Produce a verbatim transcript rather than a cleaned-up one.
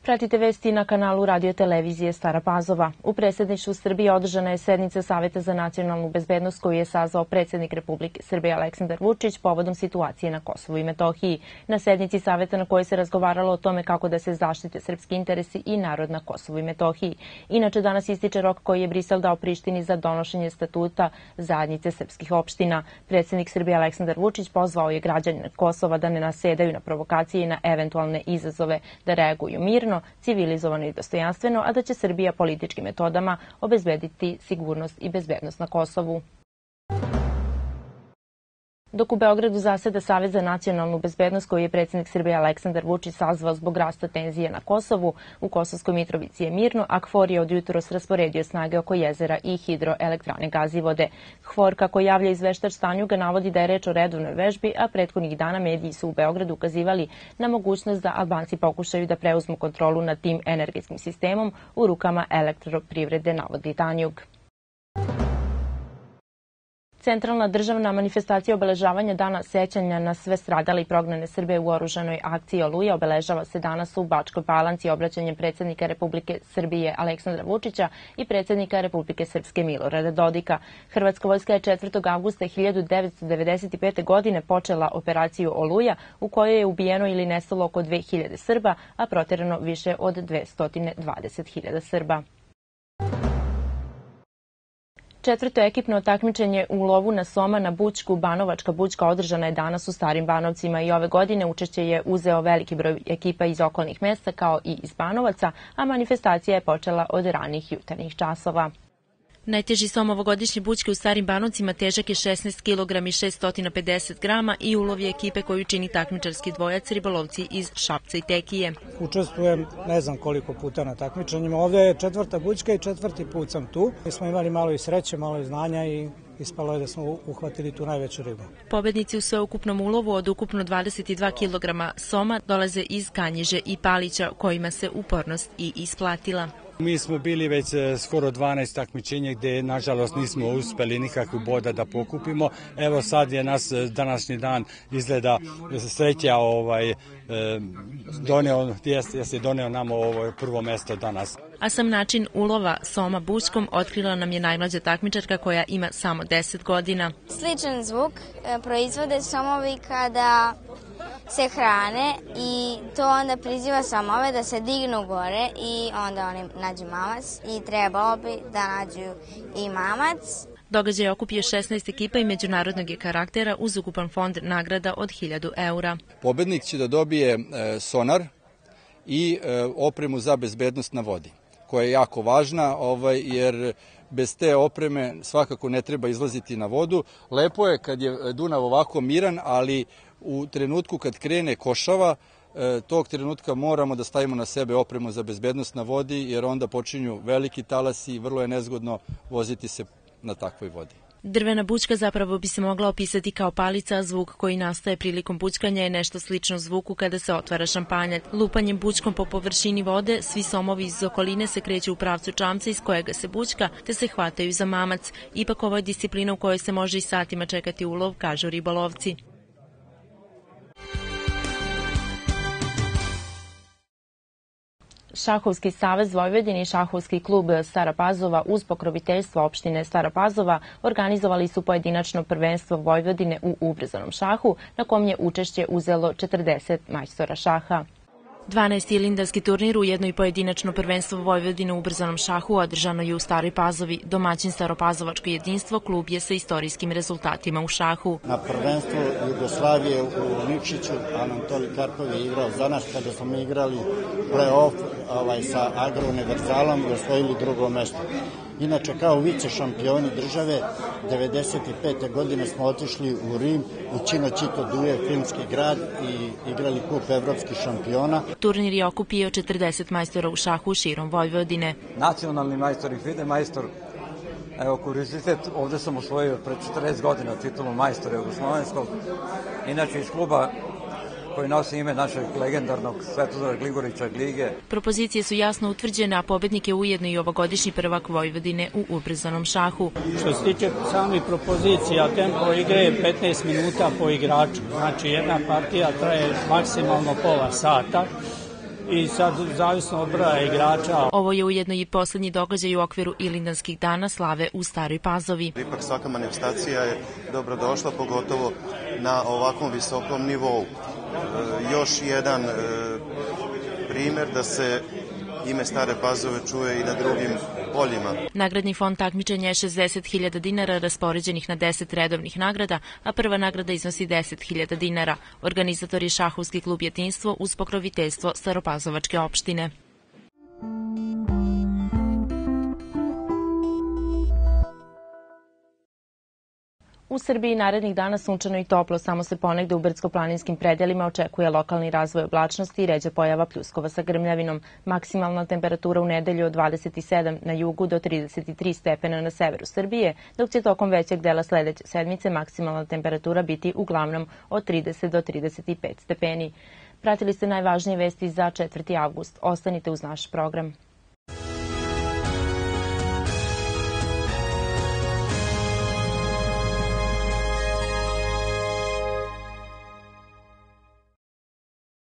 Pratite vesti na kanalu radio televizije Stara Pazova. U predsjedništvu Srbije održana je sednica Saveta za nacionalnu bezbednost koju je sazvao predsjednik Republike Srbije Aleksandar Vučić povodom situacije na Kosovu i Metohiji. Na sednici Saveta na kojoj se razgovaralo o tome kako da se zaštite srpski interesi i narod na Kosovu i Metohiji. Inače, danas ističe rok koji je Brisel dao Prištini za donošenje statuta zajednice srpskih opština. Predsjednik Srbije Aleksandar Vučić pozvao je građane Kosova da ne nasedaju na provokacije i na eventualne izazove, da reaguju mirno, civilizovano i dostojanstveno, a da će Srbija političkim metodama obezbediti sigurnost i bezbednost na Kosovu. Dok u Beogradu zaseda Savet za nacionalnu bezbednost koji je predsjednik Srbije Aleksandar Vučić sazvao zbog rasta tenzije na Kosovu, u Kosovskoj Mitrovici je mirno, a KFOR je od jutros rasporedio snage oko jezera i hidroelektrane Gazivode. KFOR, kako javlja izveštač stanju, ga navodi da je reč o redovnoj vežbi, a prethodnih dana mediji su u Beogradu ukazivali na mogućnost da Albanci pokušaju da preuzmu kontrolu nad tim energetskim sistemom u rukama elektroprivrede, navodi Tanjug. Centralna državna manifestacija obeležavanja Dana sećanja na sve stradale i prognane Srbe u oružanoj akciji Oluja obeležava se danas u Bačkoj Palanci obraćanjem predsjednika Republike Srbije Aleksandra Vučića i predsjednika Republike Srpske Milorada Dodika. Hrvatska vojska je četvrtog avgusta hiljadu devetsto devedeset pete. godine počela operaciju Oluja, u kojoj je ubijeno ili nestalo oko dve hiljade Srba, a proterano više od dvesta dvadeset hiljada Srba. Četvrto ekipno takmičenje u lovu na soma na Bućku Banovačka Bućka održana je danas u Starim Banovcima i ove godine učešće je uzeo veliki broj ekipa iz okolnih mesta kao i iz Banovaca, a manifestacija je počela od ranih jutarnjih časova. Najteži som ovogodišnje bućke u Starim Banovcima težak je šesnaest kilograma i šesto pedeset grama i ulov je ekipe koju čini takmičarski dvojac ribolovci iz Šapca i Tekije. Učestvujem ne znam koliko puta na takmičenjima. Ovdje je četvrta bućka i četvrti put sam tu. Mi smo imali malo i sreće, malo i znanja i ispalo je da smo uhvatili tu najveću ribu. Pobednici u sveukupnom ulovu od ukupno dvadeset dva kilograma soma dolaze iz Kanjiže i Palića, kojima se upornost i isplatila. Mi smo bili već skoro dvanaest takmičenja gdje nažalost nismo uspeli nikakvu boda da pokupimo. Evo sad je nas današnji dan izgleda sreća ovaj, doneo, jeste doneo nam ovo prvo mesto danas. A sam način ulova soma bućkom otkrila nam je najmlađa takmičarka koja ima samo deset godina. Sličan zvuk proizvode somovi kada se hrane i to onda priziva somove da se dignu gore i onda oni nađu mamac i trebalo bi da nađu i mamac. Događaj je okupio šesnaest ekipa i međunarodnog je karaktera uz ukupan fond nagrada od hiljadu eura. Pobednik će da dobije sonar i opremu za bezbednost na vodi, koja je jako važna jer bez te opreme svakako ne treba izlaziti na vodu. Lepo je kad je Dunav ovako miran, ali u trenutku kad krene košava, tog trenutka moramo da stavimo na sebe opremu za bezbednost na vodi, jer onda počinju veliki talasi i vrlo je nezgodno voziti se na takvoj vodi. Drvena bućka zapravo bi se mogla opisati kao palica, a zvuk koji nastaje prilikom bućkanja je nešto slično zvuku kada se otvara šampanjac. Lupanjem bućkom po površini vode, svi somovi iz okoline se kreću u pravcu čamca iz kojega se bućka, te se hvataju za mamac. Ipak ovo je disciplina u kojoj se može i satima čekati ulov, kažu ribolovci. Šahovski savez Vojvodine i Šahovski klub Stara Pazova uz pokroviteljstvo opštine Stara Pazova organizovali su pojedinačno prvenstvo Vojvodine u ubrzanom šahu, na kom je učešće uzelo četrdeset majstora šaha. dvanaesti lindarski turnir u jedno i pojedinačno prvenstvo Vojvodine u ubrzanom šahu održano je u Staroj Pazovi. Domaćin Staropazovačko jedinstvo klub je sa istorijskim rezultatima u šahu. Na prvenstvu Jugoslavije u Nikšiću Anatolij Karpov je igrao za nas kada smo mi igrali play-off ovaj, sa Agrouniverzalom i osvojili drugo mesto. Inače, kao vice šampioni države, devedeset pete. godine smo otišli u Rim, u Činoćito Duje, filmski grad i igrali kup evropskih šampiona. Turnir je okupio četrdeset majstora u šahu širom Vojvodine. Nacionalni majstor i FIDE majstor, evo kurizitet, ovdje sam osvojio pred četrdeset godina titulu majstora jugoslovenskog, inače iz kluba koji nosi ime našeg legendarnog Svetozara Gligorića Glige. Propozicije su jasno utvrđene, a pobednik je ujedno i ovogodišnji prvak Vojvodine u ubrzanom šahu. Što se tiče samih propozicija, tempo igre je petnaest minuta po igraču. Znači jedna partija traje maksimalno pola sata. i sad zavisno od broja igrača. Ovo je ujedno i poslednji događaj u okviru Ilindanskih dana slave u Staroj Pazovi. Ipak svaka manifestacija je dobrodošla, pogotovo na ovakvom visokom nivou. E, još jedan e, primer da se ime Stare Pazove čuje i na drugim poljima. Nagradni fond takmičenja je šezdeset hiljada dinara raspoređenih na deset redovnih nagrada, a prva nagrada iznosi deset hiljada dinara. Organizator je šahovski klub Jedinstvo uz pokroviteljstvo Staropazovačke opštine. U Srbiji narednih dana sunčano i toplo, samo se ponegde u brdsko-planinskim predelima očekuje lokalni razvoj oblačnosti i ređa pojava pljuskova sa grmljavinom. Maksimalna temperatura u nedelju od dvadeset sedam na jugu do trideset tri stepena na severu Srbije, dok će tokom većeg dela sledeće sedmice maksimalna temperatura biti uglavnom od trideset do trideset pet stepeni. Pratili ste najvažnije vesti za četvrti avgust. Ostanite uz naš program.